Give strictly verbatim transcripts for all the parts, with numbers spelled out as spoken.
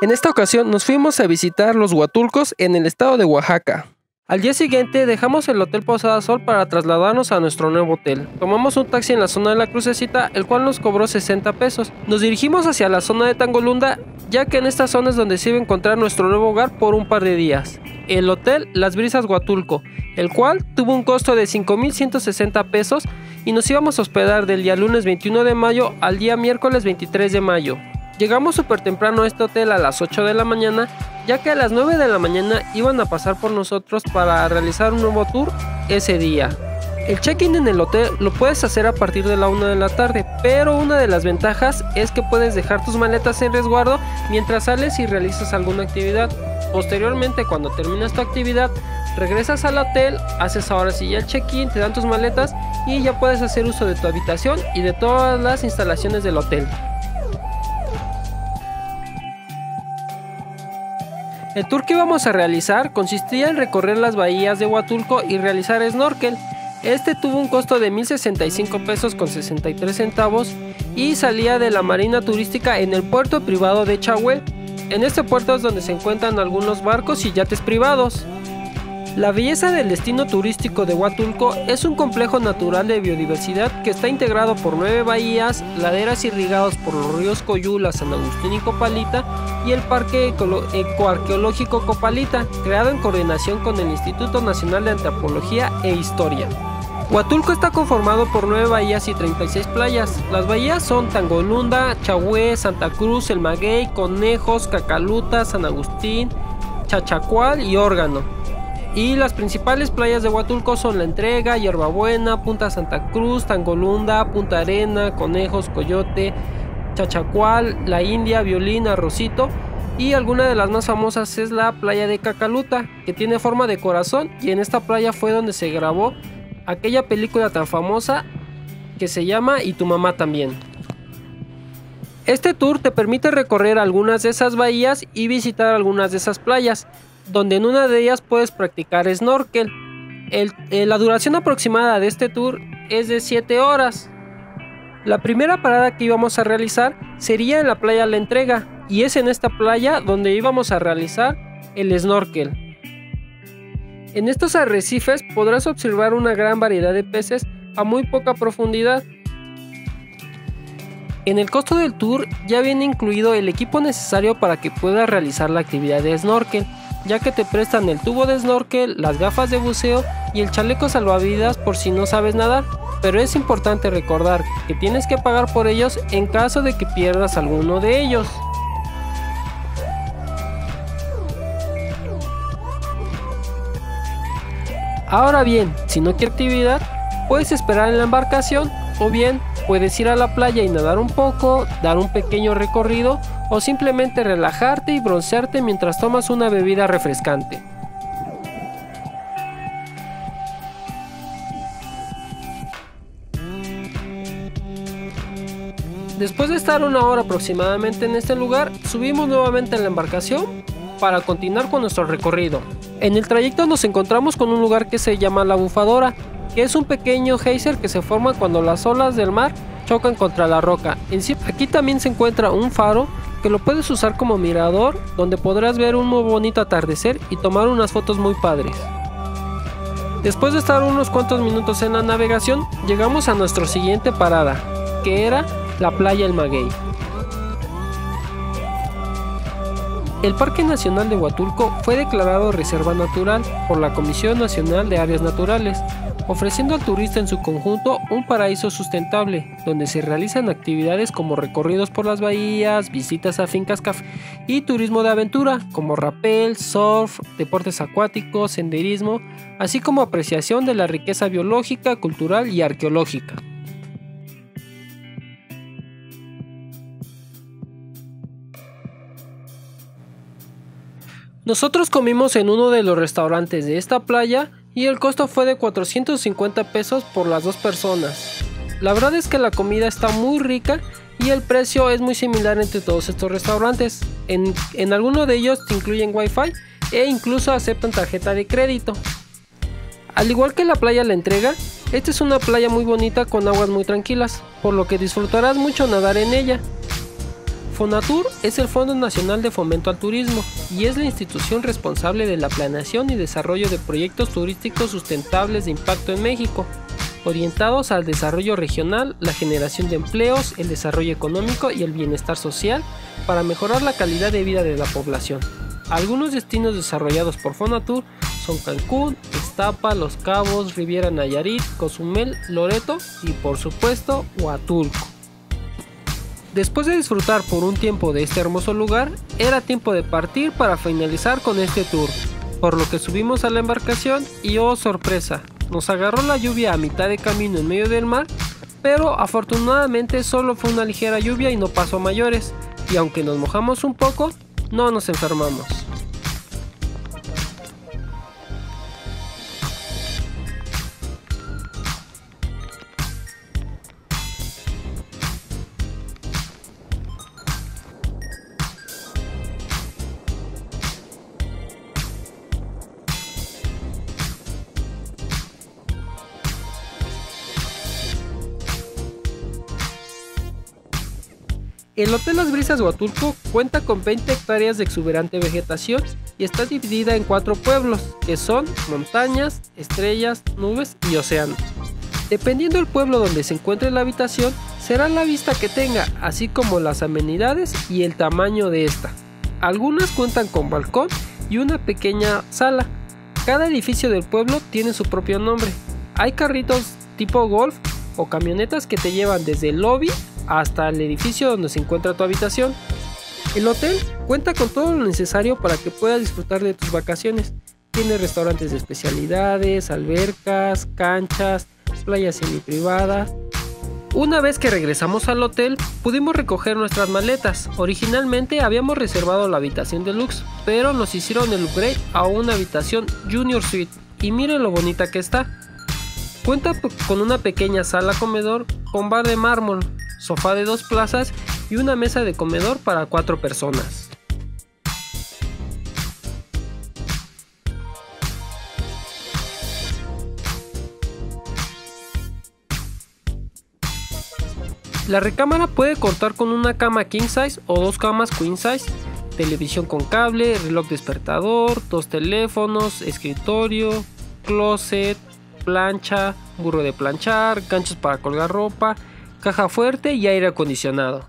En esta ocasión nos fuimos a visitar los Huatulcos en el estado de Oaxaca. Al día siguiente dejamos el Hotel Posada Sol para trasladarnos a nuestro nuevo hotel. Tomamos un taxi en la zona de la Crucecita, el cual nos cobró sesenta pesos. Nos dirigimos hacia la zona de Tangolunda, ya que en esta zona es donde se iba a encontrar nuestro nuevo hogar por un par de días. El hotel Las Brisas Huatulco, el cual tuvo un costo de cinco mil ciento sesenta pesos y nos íbamos a hospedar del día lunes veintiuno de mayo al día miércoles veintitrés de mayo. Llegamos súper temprano a este hotel a las ocho de la mañana, ya que a las nueve de la mañana iban a pasar por nosotros para realizar un nuevo tour ese día. El check-in en el hotel lo puedes hacer a partir de la una de la tarde, pero una de las ventajas es que puedes dejar tus maletas en resguardo mientras sales y realizas alguna actividad. Posteriormente, cuando terminas tu actividad, regresas al hotel, haces ahora sí ya el check-in, te dan tus maletas y ya puedes hacer uso de tu habitación y de todas las instalaciones del hotel. El tour que íbamos a realizar consistía en recorrer las bahías de Huatulco y realizar snorkel. Este tuvo un costo de mil sesenta y cinco pesos con sesenta y tres centavos y salía de la marina turística en el puerto privado de Chahué. En este puerto es donde se encuentran algunos barcos y yates privados. La belleza del destino turístico de Huatulco es un complejo natural de biodiversidad que está integrado por nueve bahías, laderas irrigados por los ríos Coyula, San Agustín y Copalita, y el Parque Ecoarqueológico Copalita, creado en coordinación con el Instituto Nacional de Antropología e Historia. Huatulco está conformado por nueve bahías y treinta y seis playas. Las bahías son Tangolunda, Chahué, Santa Cruz, El Maguey, Conejos, Cacaluta, San Agustín, Chachacual y Órgano. Y las principales playas de Huatulco son La Entrega, Hierbabuena, Punta Santa Cruz, Tangolunda, Punta Arena, Conejos, Coyote, Chachacual, La India, Violín, Arrocito, y alguna de las más famosas es la playa de Cacaluta, que tiene forma de corazón, y en esta playa fue donde se grabó aquella película tan famosa que se llama Y tu mamá también. Este tour te permite recorrer algunas de esas bahías y visitar algunas de esas playas, donde en una de ellas puedes practicar snorkel. El, eh, la duración aproximada de este tour es de siete horas. La primera parada que íbamos a realizar sería en la playa La Entrega, y es en esta playa donde íbamos a realizar el snorkel. En estos arrecifes podrás observar una gran variedad de peces a muy poca profundidad. En el costo del tour ya viene incluido el equipo necesario para que puedas realizar la actividad de snorkel, ya que te prestan el tubo de snorkel, las gafas de buceo y el chaleco salvavidas por si no sabes nadar, pero es importante recordar que tienes que pagar por ellos en caso de que pierdas alguno de ellos. Ahora bien, si no quieres actividad, puedes esperar en la embarcación, o bien puedes ir a la playa y nadar un poco, dar un pequeño recorrido o simplemente relajarte y broncearte mientras tomas una bebida refrescante. Después de estar una hora aproximadamente en este lugar, subimos nuevamente a la embarcación para continuar con nuestro recorrido. En el trayecto nos encontramos con un lugar que se llama La Bufadora, que es un pequeño geyser que se forma cuando las olas del mar chocan contra la roca. Aquí también se encuentra un faro que lo puedes usar como mirador, donde podrás ver un muy bonito atardecer y tomar unas fotos muy padres. Después de estar unos cuantos minutos en la navegación, llegamos a nuestra siguiente parada, que era la playa El Maguey. El Parque Nacional de Huatulco fue declarado Reserva Natural por la Comisión Nacional de Áreas Naturales, ofreciendo al turista en su conjunto un paraíso sustentable, donde se realizan actividades como recorridos por las bahías, visitas a fincas café y turismo de aventura, como rapel, surf, deportes acuáticos, senderismo, así como apreciación de la riqueza biológica, cultural y arqueológica. Nosotros comimos en uno de los restaurantes de esta playa y el costo fue de cuatrocientos cincuenta pesos por las dos personas. La verdad es que la comida está muy rica y el precio es muy similar entre todos estos restaurantes. En, en alguno de ellos te incluyen wifi e incluso aceptan tarjeta de crédito. Al igual que la playa La Entrega, esta es una playa muy bonita con aguas muy tranquilas, por lo que disfrutarás mucho nadar en ella. Fonatur es el Fondo Nacional de Fomento al Turismo y es la institución responsable de la planeación y desarrollo de proyectos turísticos sustentables de impacto en México, orientados al desarrollo regional, la generación de empleos, el desarrollo económico y el bienestar social para mejorar la calidad de vida de la población. Algunos destinos desarrollados por Fonatur son Cancún, Ixtapa, Los Cabos, Riviera Nayarit, Cozumel, Loreto y por supuesto Huatulco. Después de disfrutar por un tiempo de este hermoso lugar, era tiempo de partir para finalizar con este tour, por lo que subimos a la embarcación y oh sorpresa, nos agarró la lluvia a mitad de camino en medio del mar, pero afortunadamente solo fue una ligera lluvia y no pasó a mayores, y aunque nos mojamos un poco, no nos enfermamos. El Hotel Las Brisas Huatulco cuenta con veinte hectáreas de exuberante vegetación y está dividida en cuatro pueblos, que son montañas, estrellas, nubes y océano. Dependiendo del pueblo donde se encuentre la habitación, será la vista que tenga, así como las amenidades y el tamaño de esta. Algunas cuentan con balcón y una pequeña sala. Cada edificio del pueblo tiene su propio nombre. Hay carritos tipo golf o camionetas que te llevan desde el lobby hasta el edificio donde se encuentra tu habitación. El hotel cuenta con todo lo necesario para que puedas disfrutar de tus vacaciones. Tiene restaurantes de especialidades, albercas, canchas, playas semiprivadas. Una vez que regresamos al hotel, pudimos recoger nuestras maletas. Originalmente habíamos reservado la habitación deluxe, pero nos hicieron el upgrade a una habitación Junior Suite y miren lo bonita que está. Cuenta con una pequeña sala comedor con bar de mármol, sofá de dos plazas y una mesa de comedor para cuatro personas. La recámara puede contar con una cama king size o dos camas queen size, televisión con cable, reloj despertador, dos teléfonos, escritorio, closet, plancha, burro de planchar, ganchos para colgar ropa, caja fuerte y aire acondicionado.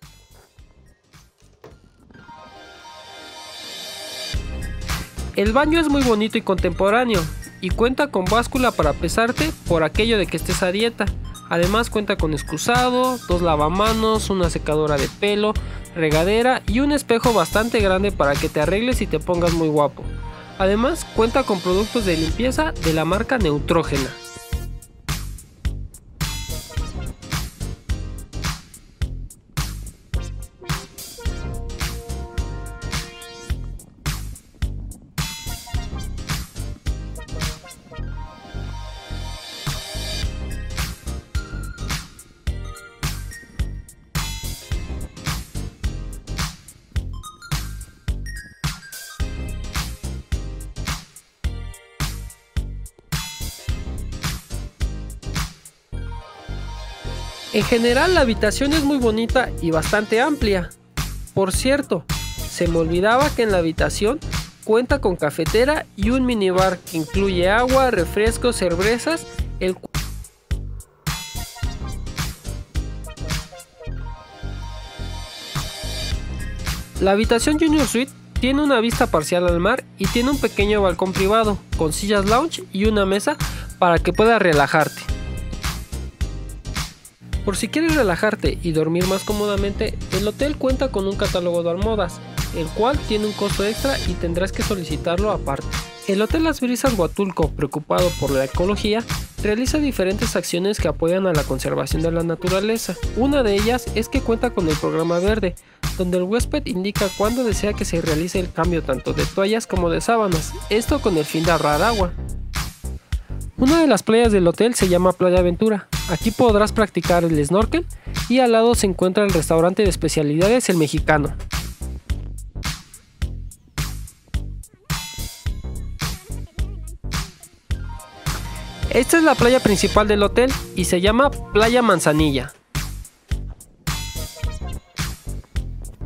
El baño es muy bonito y contemporáneo y cuenta con báscula para pesarte por aquello de que estés a dieta. Además cuenta con excusado, dos lavamanos, una secadora de pelo, regadera y un espejo bastante grande para que te arregles y te pongas muy guapo. Además cuenta con productos de limpieza de la marca Neutrógena. En general la habitación es muy bonita y bastante amplia. Por cierto, se me olvidaba que en la habitación cuenta con cafetera y un minibar que incluye agua, refrescos, cervezas, el La habitación Junior Suite tiene una vista parcial al mar y tiene un pequeño balcón privado con sillas lounge y una mesa para que puedas relajarte. Por si quieres relajarte y dormir más cómodamente, el hotel cuenta con un catálogo de almohadas, el cual tiene un costo extra y tendrás que solicitarlo aparte. El Hotel Las Brisas Huatulco, preocupado por la ecología, realiza diferentes acciones que apoyan a la conservación de la naturaleza. Una de ellas es que cuenta con el programa verde, donde el huésped indica cuándo desea que se realice el cambio tanto de toallas como de sábanas, esto con el fin de ahorrar agua. Una de las playas del hotel se llama Playa Aventura. Aquí podrás practicar el snorkel y al lado se encuentra el restaurante de especialidades El Mexicano. Esta es la playa principal del hotel y se llama Playa Manzanilla.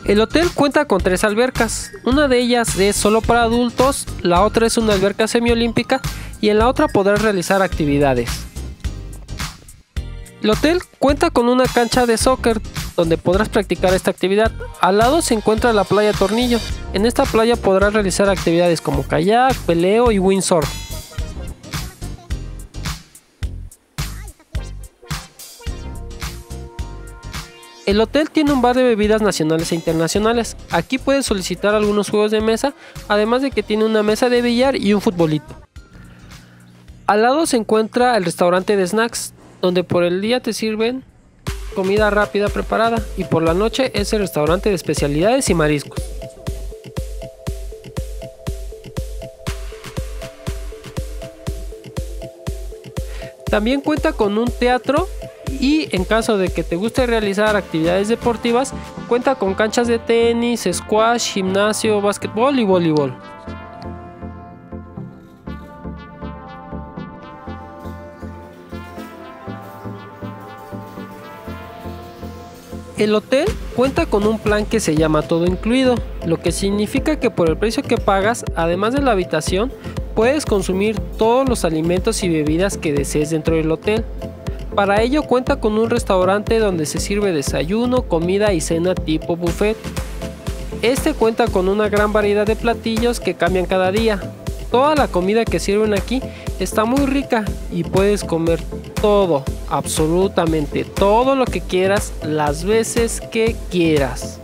El hotel cuenta con tres albercas, una de ellas es solo para adultos, la otra es una alberca semiolímpica y en la otra podrás realizar actividades. El hotel cuenta con una cancha de soccer donde podrás practicar esta actividad. Al lado se encuentra la playa Tornillo. En esta playa podrás realizar actividades como kayak, peleo y windsurf. El hotel tiene un bar de bebidas nacionales e internacionales. Aquí puedes solicitar algunos juegos de mesa, además de que tiene una mesa de billar y un futbolito. Al lado se encuentra el restaurante de snacks, donde por el día te sirven comida rápida preparada y por la noche es el restaurante de especialidades y mariscos. También cuenta con un teatro y en caso de que te guste realizar actividades deportivas, cuenta con canchas de tenis, squash, gimnasio, básquetbol y voleibol. El hotel cuenta con un plan que se llama todo incluido, lo que significa que por el precio que pagas, además de la habitación, puedes consumir todos los alimentos y bebidas que desees dentro del hotel. Para ello cuenta con un restaurante donde se sirve desayuno, comida y cena tipo buffet. Este cuenta con una gran variedad de platillos que cambian cada día. Toda la comida que sirven aquí está muy rica y puedes comer todo, absolutamente todo lo que quieras, las veces que quieras.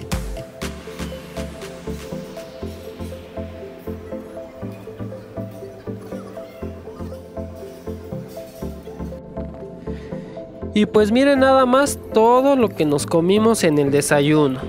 Y pues miren nada más todo lo que nos comimos en el desayuno.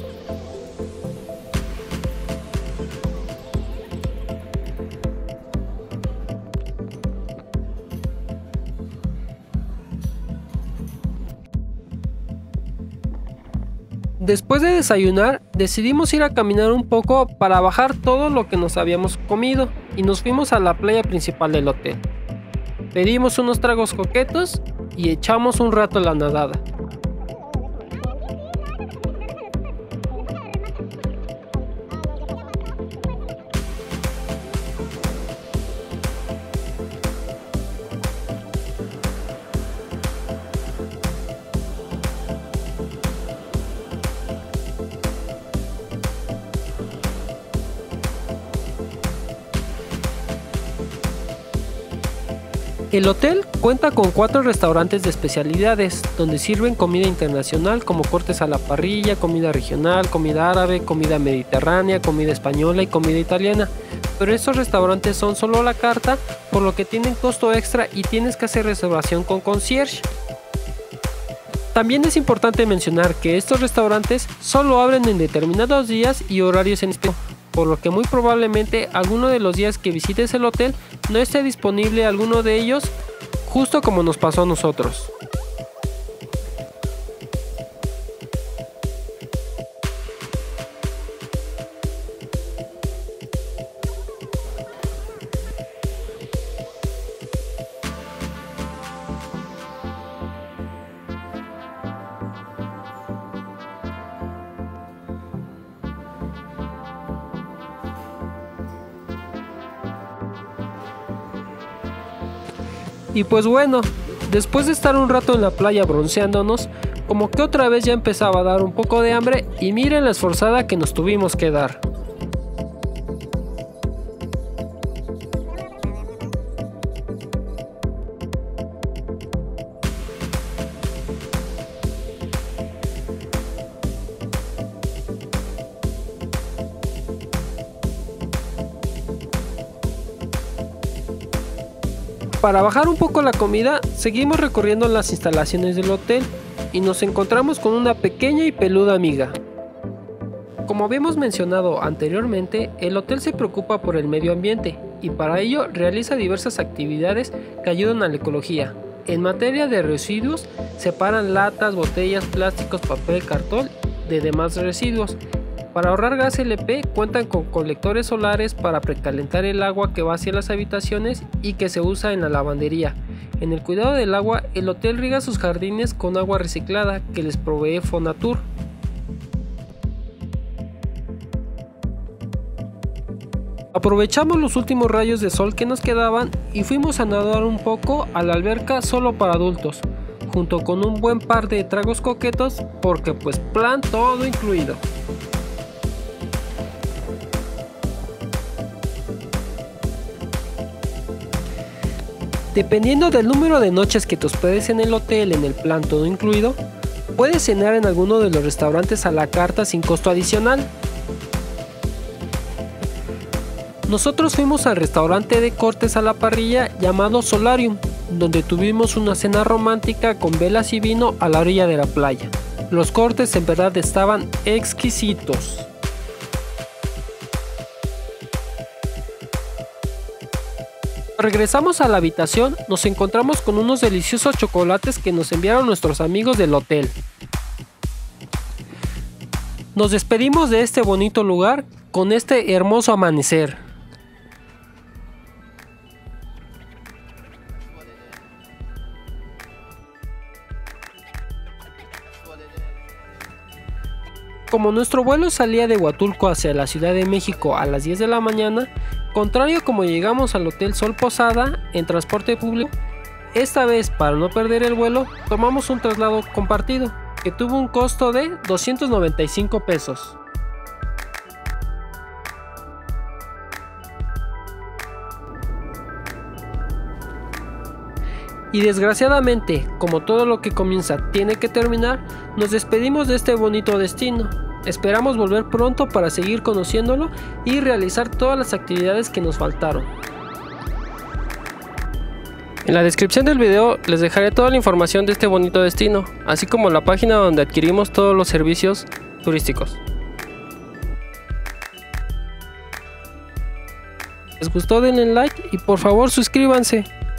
Después de desayunar, decidimos ir a caminar un poco para bajar todo lo que nos habíamos comido y nos fuimos a la playa principal del hotel. Pedimos unos tragos coquetos y echamos un rato la nadada. El hotel cuenta con cuatro restaurantes de especialidades, donde sirven comida internacional como cortes a la parrilla, comida regional, comida árabe, comida mediterránea, comida española y comida italiana. Pero estos restaurantes son solo a la carta, por lo que tienen costo extra y tienes que hacer reservación con concierge. También es importante mencionar que estos restaurantes solo abren en determinados días y horarios en específico, por lo que muy probablemente alguno de los días que visites el hotel no esté disponible alguno de ellos, justo como nos pasó a nosotros. Y pues bueno, después de estar un rato en la playa bronceándonos, como que otra vez ya empezaba a dar un poco de hambre y miren la esforzada que nos tuvimos que dar. Para bajar un poco la comida, seguimos recorriendo las instalaciones del hotel y nos encontramos con una pequeña y peluda amiga. Como habíamos mencionado anteriormente, el hotel se preocupa por el medio ambiente y para ello realiza diversas actividades que ayudan a la ecología. En materia de residuos, separan latas, botellas, plásticos, papel, cartón de demás residuos. Para ahorrar gas L P cuentan con colectores solares para precalentar el agua que va hacia las habitaciones y que se usa en la lavandería. En el cuidado del agua, el hotel riega sus jardines con agua reciclada que les provee Fonatur. Aprovechamos los últimos rayos de sol que nos quedaban y fuimos a nadar un poco a la alberca solo para adultos, junto con un buen par de tragos coquetos porque pues plan todo incluido. Dependiendo del número de noches que te hospedes en el hotel en el plan todo incluido, puedes cenar en alguno de los restaurantes a la carta sin costo adicional. Nosotros fuimos al restaurante de cortes a la parrilla llamado Solarium, donde tuvimos una cena romántica con velas y vino a la orilla de la playa. Los cortes en verdad estaban exquisitos. Regresamos a la habitación, nos encontramos con unos deliciosos chocolates que nos enviaron nuestros amigos del hotel. Nos despedimos de este bonito lugar con este hermoso amanecer. Como nuestro vuelo salía de Huatulco hacia la Ciudad de México a las diez de la mañana, contrario a como llegamos al Hotel Sol Posada en transporte público, esta vez para no perder el vuelo tomamos un traslado compartido que tuvo un costo de doscientos noventa y cinco pesos. Y desgraciadamente, como todo lo que comienza tiene que terminar, nos despedimos de este bonito destino. Esperamos volver pronto para seguir conociéndolo y realizar todas las actividades que nos faltaron. En la descripción del video les dejaré toda la información de este bonito destino, así como la página donde adquirimos todos los servicios turísticos. ¿Les gustó? Denle like y por favor suscríbanse.